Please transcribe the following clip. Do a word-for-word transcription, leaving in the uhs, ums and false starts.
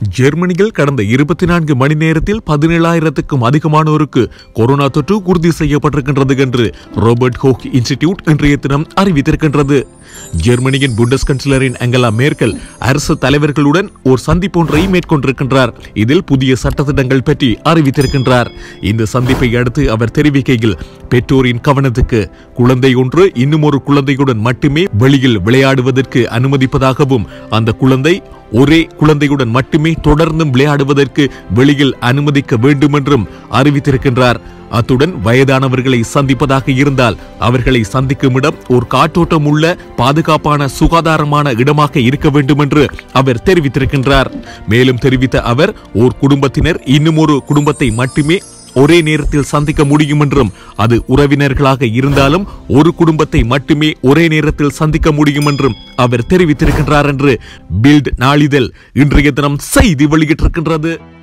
ஜெர்மனியில் கடந்த இருபத்தி நான்கு மணி நேரத்தில் பதினேழாயிரத்துக்கும் அதிகமானோருக்கு கொரோனா தொற்று உறுதி செய்யப்பட்டிருக்கின்றது என்று ராபர்ட் கோக் இன்ஸ்டிடியூட் இன்றைய தினம் அறிவித்திருக்கின்றது. ஜெர்மனியின் புண்டஸ் சான்சலரின் அங்கலா மேர்க்கல் அரசு தலைவர்களுடன் ஒரு சந்திப்பு ஒன்றை மேற்கொண்டிருக்கின்றார். இதில் புதிய சட்டத்திட்டங்கள் பற்றி அறிவித்திருக்கின்றார். இந்த சந்திப்பை அடுத்து அவர் தெரிவிக்கையில், பெற்றோரின் கவனத்துக்கு, குழந்தை ஒன்று இன்னும் ஒரு குழந்தையுடன் மட்டுமே வெளியில் விளையாடுவதற்கு அனுமதிப்பதாகவும் அந்த குழந்தை ஒரே குழந்தையுடன் மட்டுமே தொடர்ந்தும் விளையாடுவதற்கு வெளியில் அனுமதிக்க வேண்டும் என்றும் அறிவித்திருக்கின்றார். அத்துடன் வயதானவர்களை சந்திப்பதாக இருந்தால் அவர்களை சந்திக்கும் இடம் ஒரு காற்றோட்டம் உள்ள பாதுகாப்பான சுகாதாரமான இடமாக இருக்க வேண்டும் என்று அவர் தெரிவித்திருக்கின்றார். மேலும் தெரிவித்த அவர், ஓர் குடும்பத்தினர் இன்னும் ஒரு குடும்பத்தை மட்டுமே ஒரே நேரத்தில் சந்திக்க முடியும் என்றும், அது உறவினர்களாக இருந்தாலும் ஒரு குடும்பத்தை மட்டுமே ஒரே நேரத்தில் சந்திக்க முடியும் என்றும் அவர் தெரிவித்திருக்கின்றார் என்று பில்ட் நாளிதழ் இன்றைய தினம் செய்தி வெளியிட்டிருக்கின்றது.